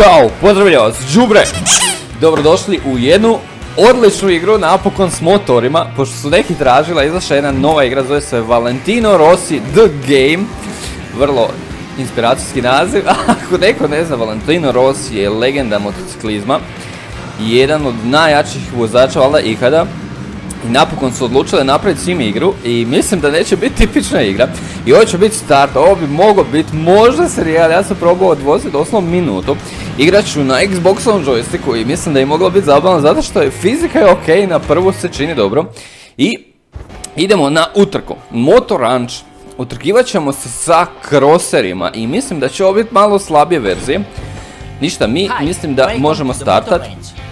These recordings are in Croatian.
Ćao, pozdravljam vas, đubre! Dobrodošli u jednu odličnu igru, napokon s motorima, pošto su neki tražila, izašla jedna nova igra, zove se Valentino Rossi The Game. Vrlo inspiracijski naziv. Ako neko ne zna, Valentino Rossi je legenda motociklizma, jedan od najjačih vozača valjda ikada. I napokon su odlučili napraviti svim igru i mislim da neće biti tipična igra. I ovo će biti start, ovo bi moglo biti možda serijal, ja sam probao odvoziti doslovno minutu. Igrat ću na Xboxovom joysticku i mislim da je moglo biti zabavno zato što je fizika je ok, na prvu se čini dobro. I idemo na utrku, Motor Ranch. Utrkivat ćemo se sa crosserima i mislim da će ovo biti malo slabije verzije. Ništa, mislim da možemo startat.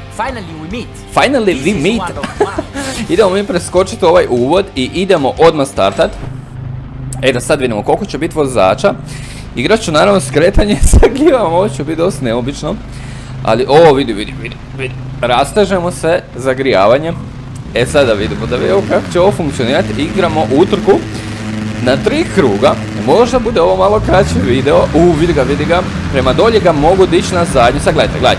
Finally we meet. Idemo mi preskočiti ovaj uvod i idemo odmah startat. Da sad vidimo koliko će biti vozača. Igrat ću naravno skretanje sa gljivama, ovo će biti dosta neobično. Ali ovo vidi. Rastežemo se zagrijavanjem. Sada vidimo kako će ovo funkcionirati. Igramo utrku na 3 kruga. Možda bude ovo malo kraći video. Vidi ga. Prema dolje ga mogu dići na zadnju. Sad gledajte.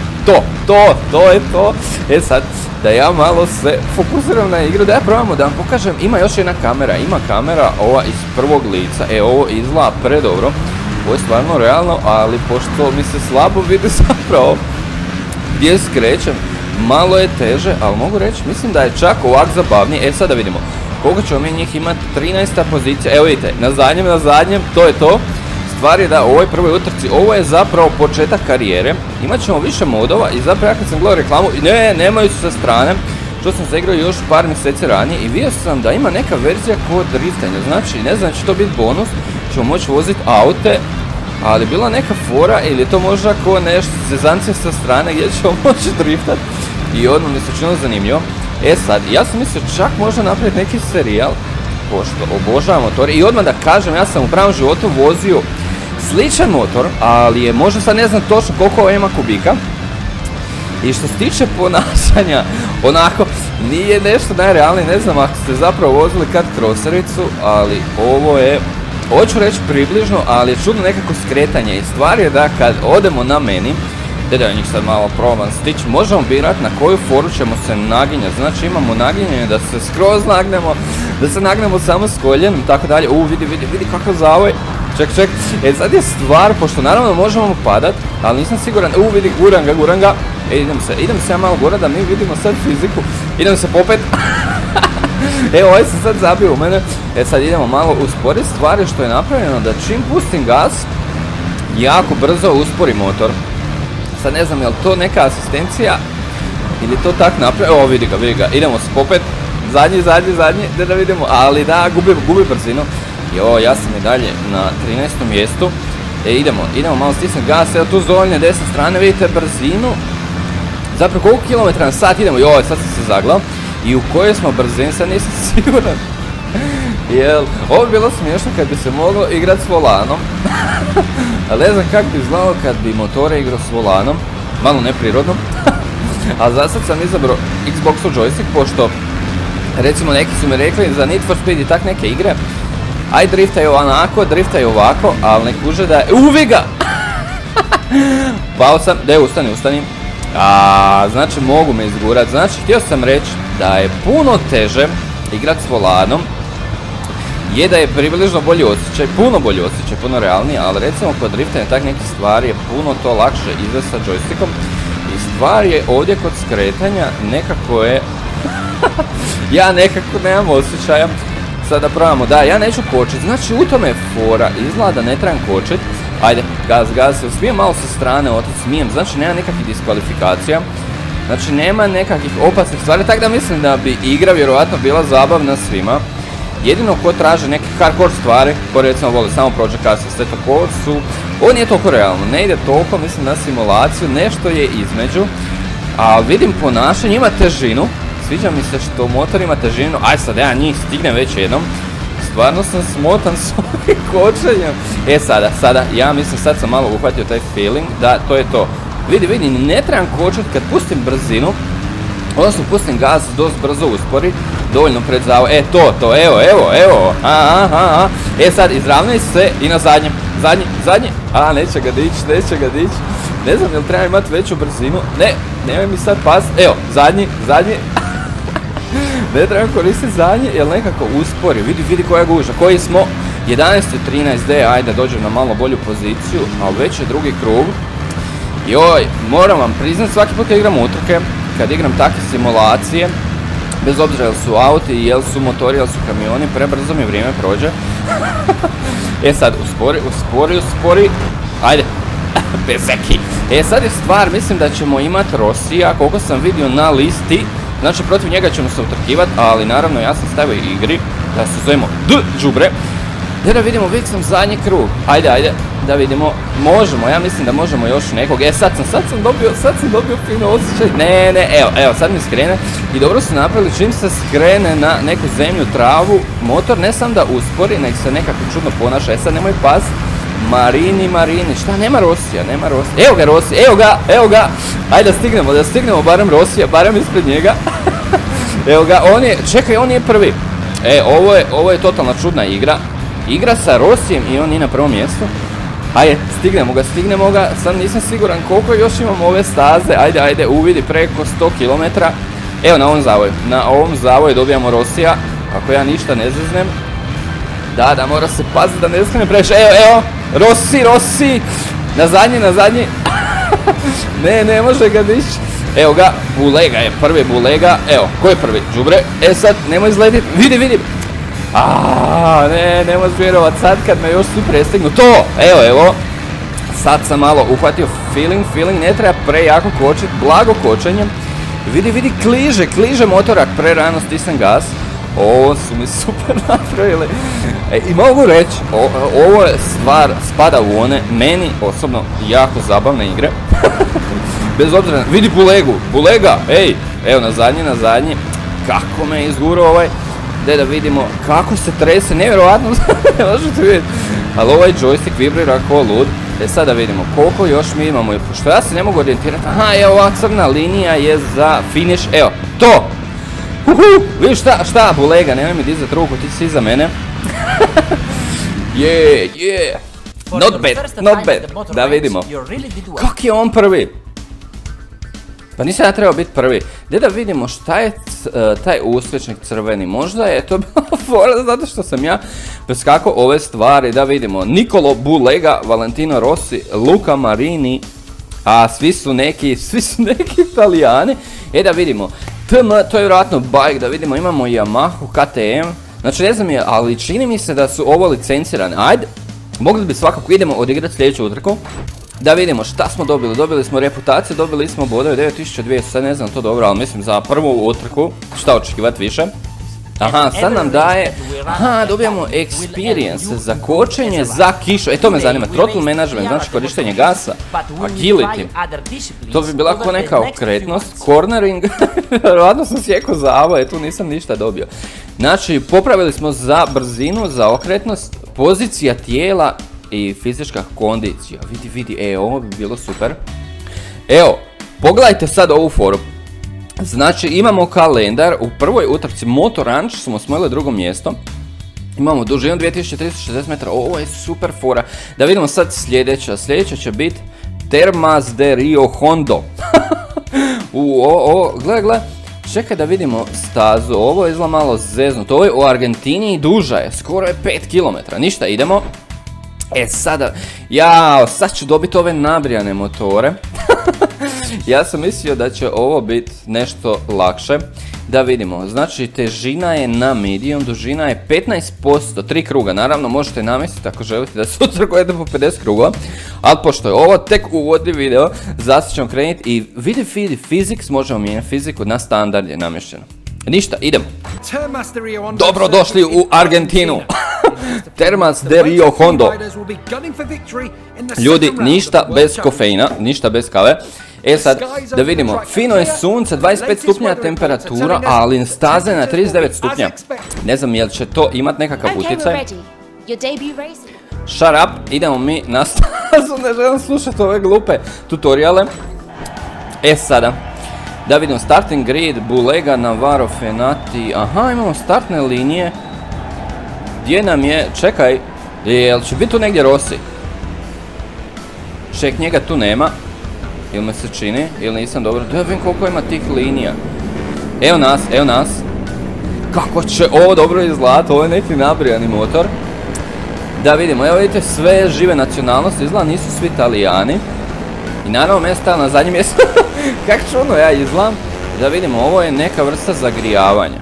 To je to. Sad, da ja malo se fokusiram na igru, da ja probamo da vam pokažem, ima još jedna kamera, ima kamera ova iz prvog lica, ovo izgleda predobro, ovo je stvarno realno, ali pošto mi se slabo vidi zapravo gdje skrećem, malo je teže, ali mogu reći, mislim da je čak ovak zabavnije. Sad da vidimo, koliko ćemo mi njih imati, 13. pozicija, evo vidite, na zadnjem, to je to. Stvar je da u ovoj prvoj utrci, ovo je zapravo početak karijere, imat ćemo više modova i zapravo ja kad sam gledao reklamu, nemaju su sa strane, što sam se igrao još par mjeseci ranije i vidio sam da ima neka verzija kod driftanja, znači ne znam će to biti bonus, ćemo moći voziti aute, ali bila neka fora ili je to možda ko nešto zezancije sa strane gdje ćemo moći driftat i odmah mi se činilo zanimljivo. Sad, ja sam mislio čak možda napraviti neki serijal, pošto obožavam motore i odmah da kažem, ja sam u pravom životu vozio sličan motor, ali je možda sad ne znam točno koliko ima kubika. I što se tiče ponašanja, onako, nije nešto najrealnije, ne znam ako ste zapravo vozili kad crossericu, ali ovo ću reći približno, ali je čudno nekako skretanje i stvar je da kad odemo na meni, da njih sad malo probam stići, možemo birati na koju foru ćemo se naginjati, znači imamo naginjanje da se skroz nagnemo, da se nagnemo samo s koljenom i tako dalje. Vidi kakav zavoj. Ček, sad je stvar, pošto naravno možemo padat, ali nisam siguran, vidi, guram ga, idem se ja malo gora da mi vidimo sad fiziku, idem se popet, ovaj se sad zabio u mene, sad idemo malo usporiti, stvar je što je napravljeno da čim pustim gas, jako brzo uspori motor, sad ne znam je li to neka asistencija, ili to tak napravljeno, vidi ga, idemo se popet, zadnji, da vidimo, ali da, gubi brzinu. Ja sam i dalje na 13. mjestu. Idemo malo stisnuti gas, evo tu zolnje desne strane, vidite brzinu. Zapravo koliko kilometra na sat idemo, sad sam se zaglao. I u kojoj smo brzini, sad nisam siguran. Ovo bi bilo smiješno kad bi se moglo igrati s volanom. Ali ne znam kako bi izgledalo kad bi motore igrao s volanom. Malo neprirodno. A za sad sam izabrao Xboxov joystick, pošto recimo neki su mi rekli za Need for Speed i tak neke igre, aj driftaju onako, driftaju ovako, ali ne kuže da je... Uvi ga! Pao sam, ustani. Znači mogu me izgurat, znači htio sam reći da je puno teže igrat s volanom, je da je približno bolji osjećaj, puno realniji, ali recimo kod driftanja tak nekih stvari je puno to lakše izvesti sa joystickom i stvar je ovdje kod skretanja nekako je... Ja nekako nemam osjećaja. Sada probamo, ja neću kočit, znači u tome je fora, izgleda da ne trebam kočit. Ajde, gaz, smijem malo sa strane otići, smijem, znači nema nekakvih diskvalifikacija. Znači nema nekakvih opasnih stvari, tako da mislim da bi igra vjerojatno bila zabavna svima. Jedino ko traže neke hardcore stvari, ko recimo voli samo Project Cars i Assetto Corsa, ovo nije toliko realno, ne ide toliko, mislim na simulaciju, nešto je između. A vidim ponašanje, ima težinu. Sviđa mi se što motor ima težinu, aj sad ja njih stignem već jednom. Stvarno sam smotan s ovim kočenjem. Sada, ja mislim sad sam malo uhvatio taj feeling, da to je to. Vidi, ne trebam kočiti kad pustim brzinu, odnosno pustim gas, dosta brzo uspori, dovoljno pred zavoj, to, evo, sad izravnaj se i na zadnji, neće ga dići, Ne znam jel treba imati veću brzinu. Ne, nemoj mi sad pas. Evo, zadnji. Ne trebam koristiti zadnji, jer nekako uspori. Vidi koja guža. Koji smo? 11.13D, ajde dođem na malo bolju poziciju, ali već je drugi krug. Joj, moram vam priznat, svaki put kad igram utrke, kad igram takve simulacije, bez obzira jel su auti, jel su motori, jel su kamioni, prebrzo mi vrijeme prođe. Sad, uspori, ajde, bezeki. Sad je stvar, mislim da ćemo imat Rossija, koliko sam vidio na listi, znači protiv njega ćemo se utrkivat, ali naravno ja sam stavio igri, da se zovemo Đubre. Da vidimo, vidjeti sam zadnji krug, ajde, da vidimo, možemo, ja mislim da možemo još nekog, sad sam dobio fino osjećaj, ne, evo, sad mi skrene i dobro su napravili, čim se skrene na neku zemlju, travu, motor ne sam da uspori, nek se nekako čudno ponaša, sad nemoj pas, Marini, šta, nema Rossija, evo ga Rossi, evo ga, ajde da stignemo barem Rossija, barem ispred njega, evo ga, on je prvi, ovo je totalna čudna igra sa Rossijem i on nije na prvom mjestu. Ajde, stignemo ga, sad nisam siguran koliko još imamo ove staze, ajde, uvidi preko 100 km. Evo na ovom zavoju dobijamo Rossija, ako ja ništa ne zeznem. Da, mora se paziti da ne skrene previše, evo, Rossi, na zadnji. Ne može ga dići. Evo ga, Bulega je prvi, evo, ko je prvi? Đubre, sad, nemoj izletiti, vidi. Ne možeš vjerovat, sad kad me još svi prestignu, to, evo, sad sam malo uhvatio feeling, ne treba prejako kočit, blago kočenjem, vidi, kliže motorak, prerano stisnem gas, ovo su mi super napravili, i mogu reći, ovo je stvar, spada u one, meni osobno jako zabavne igre, bez obzira, vidi Bulega, evo na zadnji, kako me izgurao da vidimo kako se trese, nevjerojatno, ne možete vidjeti, ali ovaj joystick vibrira ko lud. Sad da vidimo koliko još mi imamo, što ja se ne mogu orijentirati, evo ova crna linija je za finish, evo, to! Vidiš šta, Bulega, nemoj mi dizat ruku, ti si iza mene. Not bad, da vidimo, kak je on prvi? Pa nisam ja trebao biti prvi. Da vidimo šta je taj uskličnik crveni. Možda je to bila fora zato što sam ja preskakao ove stvari. Da vidimo. Nicolo Bulega, Valentino Rossi, Luca Marini. A svi su neki Italijani. Da vidimo. TM, to je vjerojatno bike. Da vidimo, imamo Yamahu KTM. Znači ne znam je, ali čini mi se da su ovo licencirane. Ajde. Mogli bi svakako, idemo odigrati sljedeću utrku. Da vidimo šta smo dobili smo reputaciju, dobili smo bodove 9200, sad ne znam to dobro, ali mislim za prvu utrku, šta očekivati više. Sad nam daje, dobijamo experience za kočenje, za kišu, to me zanima, throttle management, znači korištenje gasa, agility, to bi bila ko neka okretnost, cornering, vjerojatno sam sjekao zavo, tu nisam ništa dobio. Znači, popravili smo za brzinu, za okretnost, pozicija tijela i fizička kondicija, vidi, ovo bi bilo super. Evo, pogledajte sad ovu foru. Znači, imamo kalendar, u prvoj utrci Moto Ranch smo osvojili drugo mjesto. Imamo dužinu 2360 metara, ovo je super fora. Da vidimo sad sljedeća će biti Termas de Rio Hondo. Gledaj, čekaj da vidimo stazu, ovo je izgleda malo zeznuto, ovo je u Argentini i duža je, skoro je 5 km, ništa, idemo. Sad ću dobiti ove nabrijane motore. Ja sam mislio da će ovo biti nešto lakše. Da vidimo, znači težina je na medium, dužina je 15%, 3 kruga. Naravno možete namestiti ako želite da sutra kojete po 50 krugova. Ali pošto je ovo tek uvodni video, zato ćemo krenuti i vidi physics, možemo mijenjati fiziku na standard je namješćeno. Ništa, idemo. Dobrodošli u Argentinu. Termas de Rio Hondo. Ljudi, ništa bez kofeina, ništa bez kave. Sad, da vidimo, fino je sunce, 25 stupnja temperatura, ali staze na 39 stupnja. Ne znam jel će to imat nekakav utjecaj. Shut up, idemo mi na stazu, ne želim slušati ove glupe tutoriale. Sada, da vidimo, starting grid, Bulega, Navarro, Fenati, imamo startne linije. Gdje nam je, čekaj, jel će biti tu negdje Rossi? Njega tu nema. Ili me se čini, ili nisam dobro. Da vidim koliko ima tih linija. Evo nas, evo nas. Kako će ovo dobro izgledati, ovo je neki nabrijani motor. Da vidimo, evo vidite sve žive nacionalnosti, izgleda nisu svi Italijani. I naravno mene stavio na zadnje mjesto. Kako čudno ja izgledam. Da vidimo, ovo je neka vrsta zagrijavanja.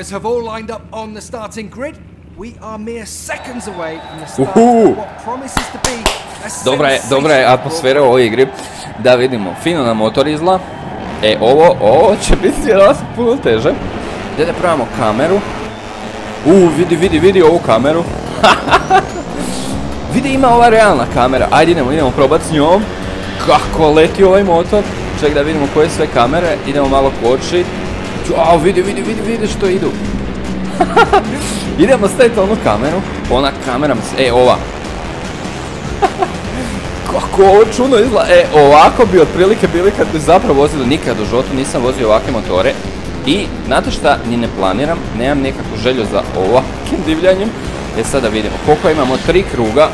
Dobra je atmosfera u ovoj igri. Da vidimo, fino na motor izgleda. Ovo će biti vjerojatno puno teže. Da pravimo kameru. Vidi ovu kameru. Vidi, ima ova realna kamera. Ajde idemo probati s njom. Kako leti ovaj motor. Ček da vidimo koje sve kamere. Idemo malo kočit. Vidi što idu. Idemo staviti onu kameru. Ona kamera mi se... ova. Kako ovo čudno izgleda. Ovako bi otprilike bili kad bi zapravo vozili. Nikad u životu nisam vozio ovakve motore. I znate šta, ni ne planiram. Nemam nekakvu želju za ovakvim divljanjem. Sada vidimo koliko imamo 3 kruga.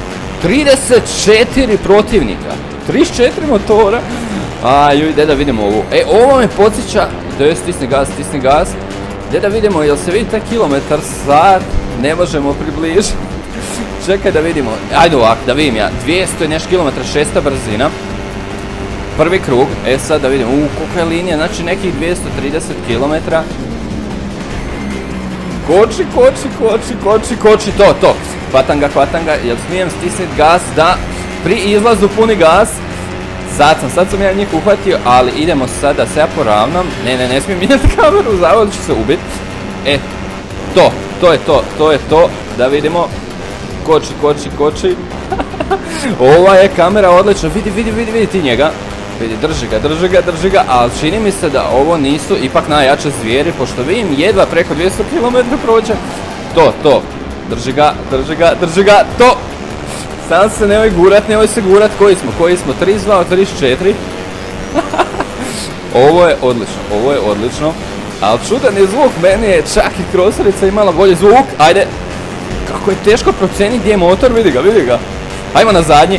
34 protivnika. 34 motora. Ajde da vidimo ovu. Ovo me podsjeća. Stisni gas. Da vidimo, jel se vidi taj kilometar sat? Ne možemo približiti. Čekaj da vidimo. Ajde ovak, da vidim ja. 200 i nešto kilometra, 6. brzina. Prvi krug. Sad da vidimo. Koliko je linija, znači nekih 230 kilometra. Koči, to. Hvatam ga, jel smijem stisniti gas da pri izlazu puni gas. Sad sam ja njih uhvatio, ali idemo sad da se ja poravnam. Ne smijem mijenjati kameru, zavod ću se ubiti. To je to, da vidimo. Koči. Ova je kamera odlična, vidi ti njega. Vidi, drži ga, ali čini mi se da ovo nisu ipak najjače zvijeri, pošto vidim jedva preko 200 km prođe. To, drži ga, to! Sam se nemoj se gurat, koji smo, 32, 34. Ovo je odlično, ali čudan je zvuk, meni je čak i kroserica imala bolji zvuk, ajde. Kako je teško procijeniti gdje je motor, vidi ga. Ajmo na zadnji.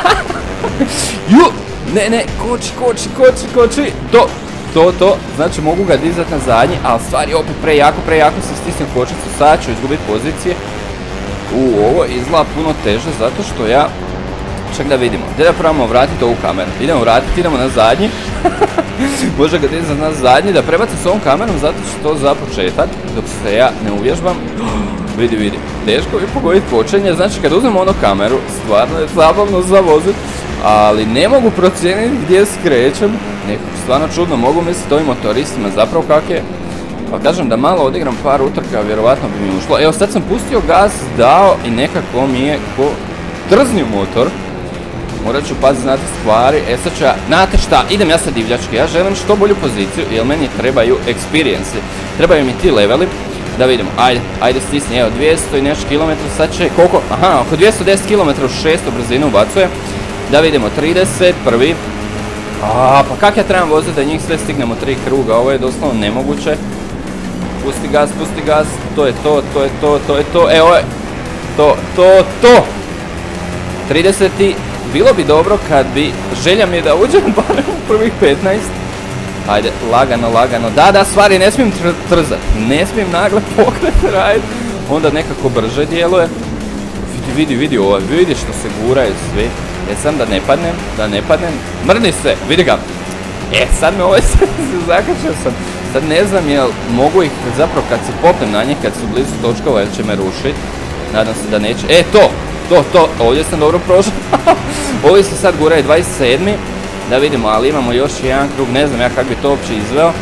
Ne, koči, to, znači mogu ga dizati na zadnji, ali stvar je opet prejako sam stisnio kočicu, sad ću izgubiti pozicije. Ovo izgleda puno teže, zato što ja, čak da vidimo, gdje da probamo vratiti ovu kameru, idemo na zadnji, može ga dizati na zadnji, da prebacim s ovom kamerom, zato što to za početak, dok se ja ne uvježbam. Vidi, teško je pogoditi kočenje, znači kad uzmem onu kameru, stvarno je zabavno za vozit, ali ne mogu procijeniti gdje skrećem, nekako stvarno čudno, mogu misliti ovim motoristima zapravo kak je, pa kažem da malo odigram par utrka, vjerovatno bi mi ušlo. Evo sad sam pustio gas, dao i nekako mi je ko trznio motor, morat ću paziti na te stvari, sad ću ja, znate šta, idem ja sa divljački, ja želim što bolju poziciju, jer meni trebaju experience, trebaju mi ti leveli. Da vidimo, ajde stisni, evo 200 i nešto kilometra, sad će koliko, oko 210 km u 6. brzinu ubacuje. Da vidimo, 31. Pa kak ja trebam voziti da njih sve stignemo 3 kruga, ovo je doslovno nemoguće. Pusti gas, to je to, evo je, to. 30. Bilo bi dobro kad bi, želja mi je da uđem barem u prvih 15. Ajde, lagano, da, stvari, ne smijem trzat, ne smijem nagle pokret raditi, onda nekako brže djeluje. Vidi ovo, vidi što se guraju svi, sam da ne padnem, mrni se, vidi ga. Sad me ovaj se zakačio sam, sad ne znam jel mogu ih zapravo kad se popnem na njih, kad su blizu točkova, jer će me rušiti, nadam se da neće, to, ovdje sam dobro prošao, ovi se sad guraju 27. Da vidimo, ali imamo još jedan krug, ne znam ja kako bi to uopće izveo.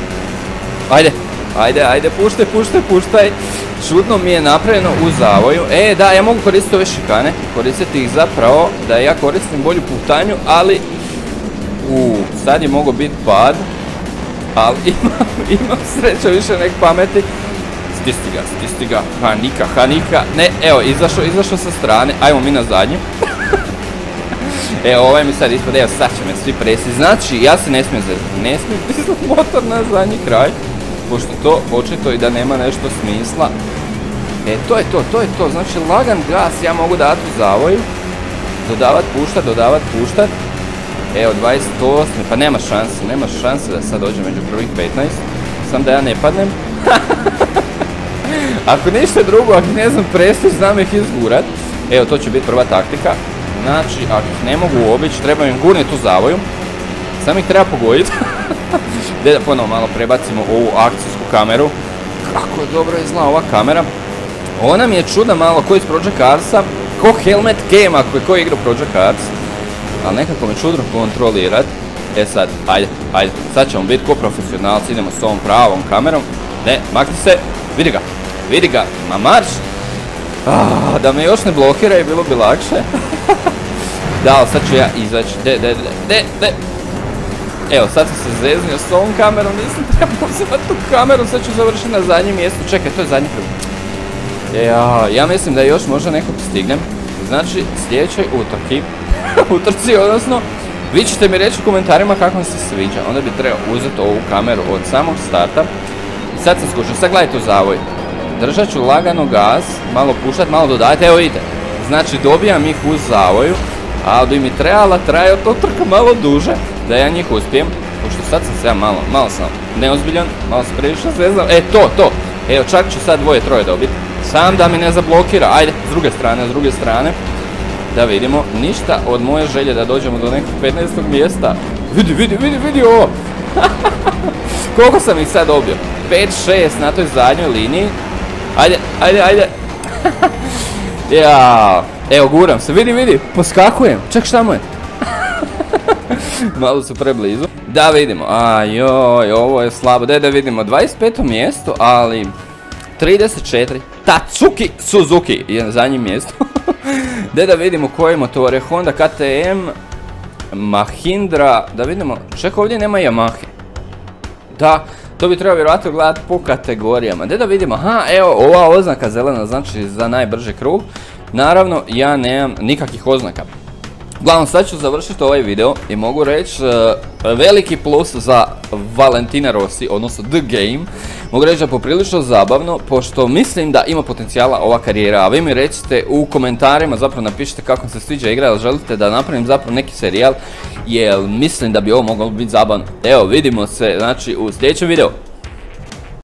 Ajde, puštaj. Čudno mi je napravljeno u zavoju. Da, ja mogu koristiti ove šikane, koristiti ih zapravo da ja koristim bolju putanju, ali... sad je mogao biti pad, ali imam sreća više nek pameti. Stisni ga, Hanika, ne, evo, izašao sa strane, ajmo mi na zadnju. Ovaj mi sad ispod, sad će me svi presiti, znači ja se ne smijem zezati, ne smijem pisati motor na zadnji kraj, pošto to očito i da nema nešto smisla. To je to, znači lagan gas ja mogu dati u zavoju, dodavat, puštat, Evo 28. Pa nema šanse da sad dođem među prvih 15. Sam da ja ne padnem. Ako ništa drugo, ako ne znam prestić, znam ih izgurat. Evo, to će biti prva taktika. Znači, ako ih ne mogu obići, treba im gurniti u zavoju. Sam ih treba pogoditi. Gdje da ponovo malo prebacimo ovu akcijsku kameru. Kako dobro izgleda ova kamera. Ona mi je čudna malo ko iz Project Carsa. Ko Helmet Game ako je ko igra Project Cars. Ali nekako me čudno kontrolirat. E sad, ajde. Sad ćemo biti ko profesionalci, idemo s ovom pravom kamerom. Ne, makni se. Vidi ga, ma marš. Da me još ne blokira i bilo bi lakše. Da, ali sad ću ja izaći. De. Evo, sad sam se zeznio s ovom kamerom, nisam trebao uzimati tu kameru, sad ću završiti na zadnjem mjestu. Čekaj, to je zadnji prvi. Ja mislim da još možda nekog stignem. Znači, sljedećoj utrci, odnosno, vi ćete mi reći u komentarima kako vam se sviđa. Onda bi trebao uzeti ovu kameru od samog starta. I sad sam skušao, sad gledajte u zavoj. Držat ću lagano gas, malo pušat, malo dodajte, evo vidite. Znači, dobijam ih u zavoju, ali bi mi trebala trajati to trka malo duže, da ja njih uspijem. Pošto sad sam se ja malo sam neozbiljan, malo sam previše zvezdan. To. Evo, čak ću sad 2-3 dobiti. Sam da mi ne zablokira, ajde, s druge strane. Da vidimo, ništa od moje želje da dođemo do nekog 15. mjesta. Vidi ovo. Koliko sam ih sad dobio? 5-6 na toj zadnjoj liniji. Ajde. Evo, guram se, vidi, poskakujem. Ček, šta mu je? Malo su preblizu. Da vidimo, ovo je slabo. Da vidimo, 25. mjesto, ali 34. Tatsuki Suzuki je na zadnjem mjestu. Da vidimo koje motore. Honda KTM, Mahindra, da vidimo, ček, ovdje nema Yamahe. Da, to bi trebalo vjerojatno gledati po kategorijama. Da vidimo, evo, ova oznaka zelena znači za najbrži krug. Naravno, ja nemam nikakvih oznaka. Uglavnom, sad ću završiti ovaj video i mogu reći veliki plus za Valentina Rossi, odnosno The Game. Mogu reći da je poprilično zabavno, pošto mislim da ima potencijala ova karijera. A vi mi recite u komentarima, zapravo napišite kako vam se sviđa igra, ali želite da napravim zapravo neki serijal, jer mislim da bi ovo moglo biti zabavno. Evo, vidimo se znači u sljedećem videu.